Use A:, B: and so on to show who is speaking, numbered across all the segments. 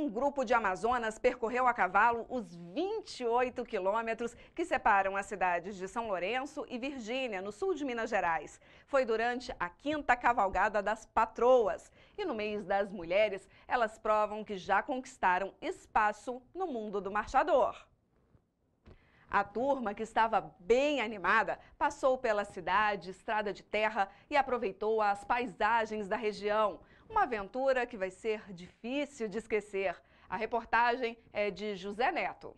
A: Um grupo de amazonas percorreu a cavalo os 28 quilômetros que separam as cidades de São Lourenço e Virgínia, no sul de Minas Gerais. Foi durante a 5ª Cavalgada das Patroas. E no mês das mulheres, elas provam que já conquistaram espaço no mundo do marchador. A turma, que estava bem animada, passou pela cidade, estrada de terra e aproveitou as paisagens da região. Uma aventura que vai ser difícil de esquecer. A reportagem é de José Neto.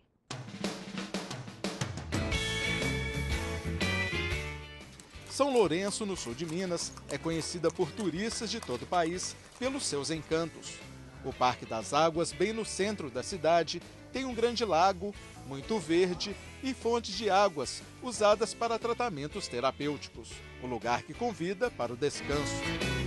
B: São Lourenço, no sul de Minas, é conhecida por turistas de todo o país pelos seus encantos. O Parque das Águas, bem no centro da cidade, tem um grande lago, muito verde e fontes de águas usadas para tratamentos terapêuticos. Um lugar que convida para o descanso.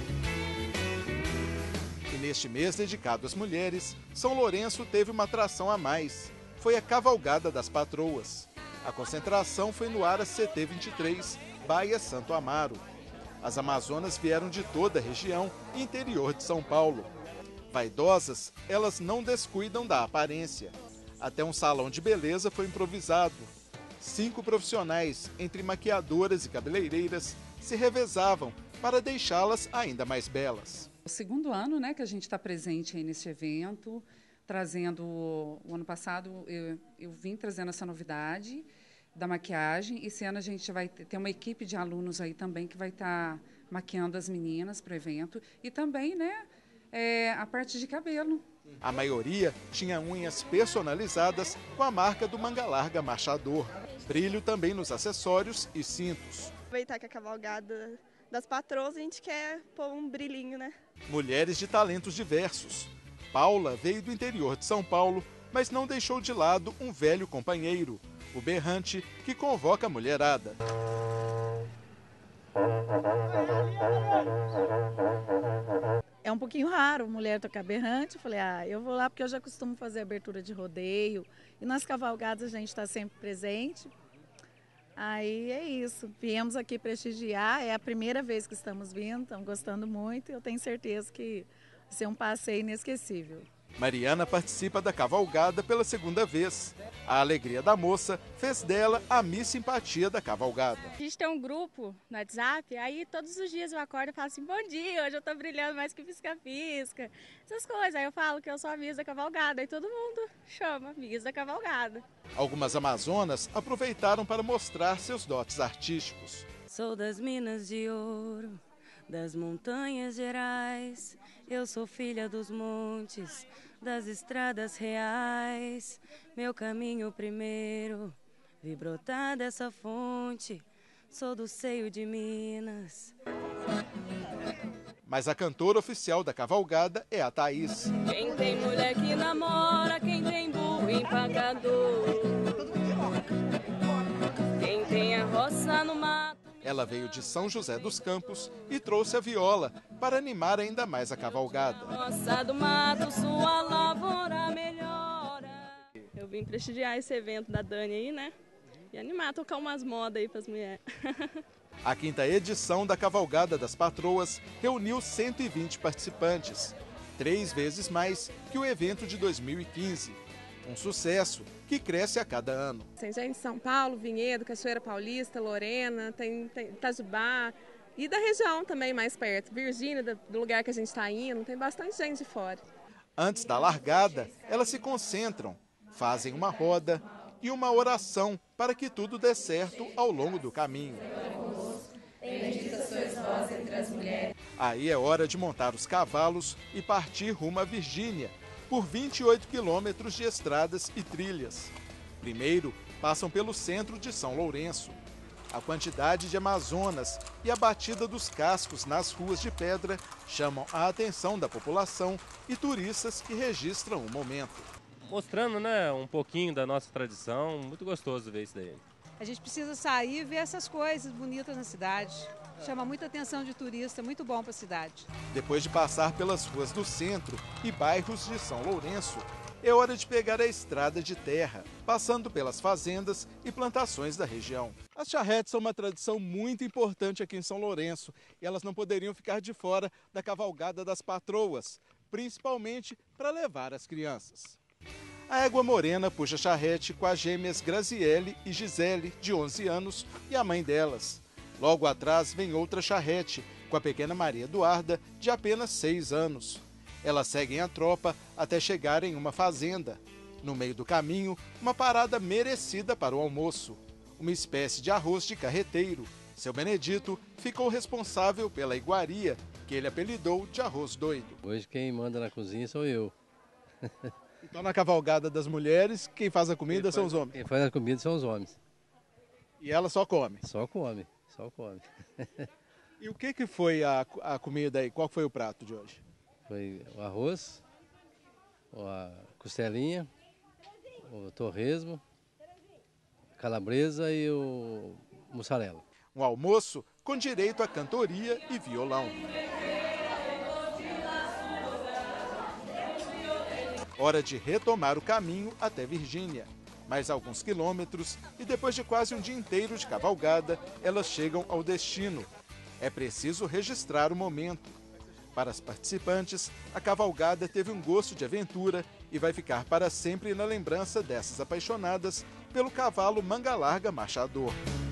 B: E neste mês dedicado às mulheres, São Lourenço teve uma atração a mais. Foi a Cavalgada das Patroas. A concentração foi no Aras CT 23, Baía Santo Amaro. As amazonas vieram de toda a região e interior de São Paulo. Vaidosas, elas não descuidam da aparência. Até um salão de beleza foi improvisado. 5 profissionais, entre maquiadoras e cabeleireiras, se revezavam para deixá-las ainda mais belas.
C: O segundo ano, que a gente está presente aí nesse evento, trazendo, o ano passado eu vim trazendo essa novidade da maquiagem. Esse ano a gente vai ter uma equipe de alunos aí também que vai estar maquiando as meninas para o evento. E também, a parte de cabelo.
B: A maioria tinha unhas personalizadas com a marca do manga larga Marchador. Brilho também nos acessórios e cintos.
D: Aproveitar que a cavalgada das patroas, a gente quer pôr um brilhinho,
B: Mulheres de talentos diversos. Paula veio do interior de São Paulo, mas não deixou de lado um velho companheiro, o berrante, que convoca a mulherada.
E: É um pouquinho raro mulher tocar berrante. Eu falei, eu vou lá porque eu já costumo fazer abertura de rodeio. E nas cavalgadas a gente está sempre presente. Aí é isso. Viemos aqui prestigiar. É a primeira vez que estamos vindo, estamos gostando muito. E eu tenho certeza que vai ser um passeio inesquecível.
B: Mariana participa da cavalgada pela 2ª vez. A alegria da moça fez dela a Miss Simpatia da cavalgada.
F: A gente tem um grupo no WhatsApp, aí todos os dias eu acordo e falo assim, bom dia, hoje eu tô brilhando mais que pisca-pisca, essas coisas. Aí eu falo que eu sou a Miss da cavalgada e todo mundo chama Miss da cavalgada.
B: Algumas amazonas aproveitaram para mostrar seus dotes artísticos.
G: Sou das Minas de Ouro, das Montanhas Gerais, eu sou filha dos montes, das estradas reais. Meu caminho primeiro, vi brotar dessa fonte, sou do seio de Minas.
B: Mas a cantora oficial da cavalgada é a Thaís.
G: Quem tem mulher que namora, quem tem burro empacador, quem tem a roça no mato.
B: Ela veio de São José dos Campos e trouxe a viola para animar ainda mais a cavalgada.
G: Roça do mato, sua lavoura melhora.
D: Eu vim prestigiar esse evento da Dani aí, E animar, tocar umas modas aí para as mulheres.
B: A 5ª edição da Cavalgada das Patroas reuniu 120 participantes, 3 vezes mais que o evento de 2015. Um sucesso que cresce a cada ano.
H: Tem gente de São Paulo, Vinhedo, Cachoeira Paulista, Lorena, tem Itajubá e da região também mais perto. Virgínia, do lugar que a gente está indo, tem bastante gente de fora.
B: Antes da largada, elas se concentram, fazem uma roda e uma oração para que tudo dê certo ao longo do caminho.
I: Bendita sois vós entre as mulheres.
B: Aí é hora de montar os cavalos e partir rumo a Virgínia, por 28 quilômetros de estradas e trilhas. Primeiro, passam pelo centro de São Lourenço. A quantidade de amazonas e a batida dos cascos nas ruas de pedra chamam a atenção da população e turistas que registram o momento.
J: Mostrando, um pouquinho da nossa tradição, muito gostoso ver isso daí.
K: A gente precisa sair e ver essas coisas bonitas na cidade. Chama muita atenção de turista, é muito bom para a cidade.
B: Depois de passar pelas ruas do centro e bairros de São Lourenço, é hora de pegar a estrada de terra, passando pelas fazendas e plantações da região. As charretes são uma tradição muito importante aqui em São Lourenço e elas não poderiam ficar de fora da Cavalgada das Patroas, principalmente para levar as crianças. A égua morena puxa charrete com as gêmeas Graziele e Gisele, de 11 anos, e a mãe delas. Logo atrás vem outra charrete, com a pequena Maria Eduarda, de apenas 6 anos. Elas seguem a tropa até chegar em uma fazenda. No meio do caminho, uma parada merecida para o almoço. Uma espécie de arroz de carreteiro. Seu Benedito ficou responsável pela iguaria, que ele apelidou de arroz doido.
L: Hoje quem manda na cozinha sou eu.
B: Então na cavalgada das mulheres, quem faz a comida são os homens?
L: Quem faz a comida são os homens.
B: E ela só come?
L: Só come, só come.
B: E o que foi a comida aí? Qual foi o prato de hoje?
L: Foi o arroz, a costelinha, o torresmo, calabresa e o mussarela.
B: Um almoço com direito a cantoria e violão. Hora de retomar o caminho até Virgínia. Mais alguns quilômetros e depois de quase um dia inteiro de cavalgada, elas chegam ao destino. É preciso registrar o momento. Para as participantes, a cavalgada teve um gosto de aventura e vai ficar para sempre na lembrança dessas apaixonadas pelo cavalo manga larga marchador.